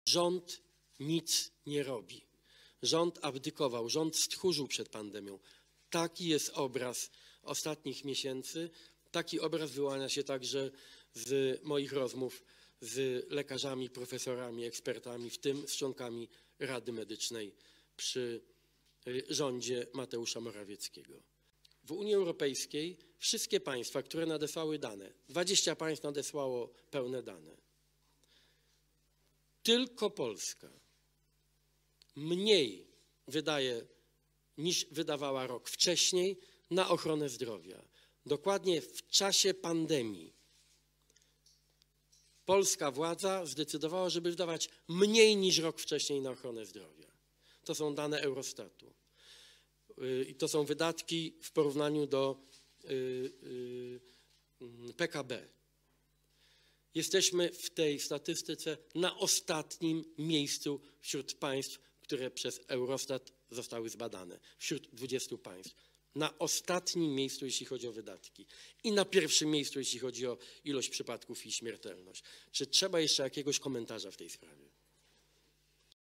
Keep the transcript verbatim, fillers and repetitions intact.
Rząd nic nie robi. Rząd abdykował, rząd stchórzył przed pandemią. Taki jest obraz ostatnich miesięcy. Taki obraz wyłania się także z moich rozmów z lekarzami, profesorami, ekspertami, w tym z członkami Rady Medycznej przy rządzie Mateusza Morawieckiego. W Unii Europejskiej wszystkie państwa, które nadesłały dane, dwadzieścia państw nadesłało pełne dane. Tylko Polska mniej wydaje niż wydawała rok wcześniej na ochronę zdrowia. Dokładnie w czasie pandemii polska władza zdecydowała, żeby wydawać mniej niż rok wcześniej na ochronę zdrowia. To są dane Eurostatu. I to są wydatki w porównaniu do P K B. Jesteśmy w tej statystyce na ostatnim miejscu wśród państw, które przez Eurostat zostały zbadane, wśród dwudziestu państw. Na ostatnim miejscu, jeśli chodzi o wydatki, i na pierwszym miejscu, jeśli chodzi o ilość przypadków i śmiertelność. Czy trzeba jeszcze jakiegoś komentarza w tej sprawie?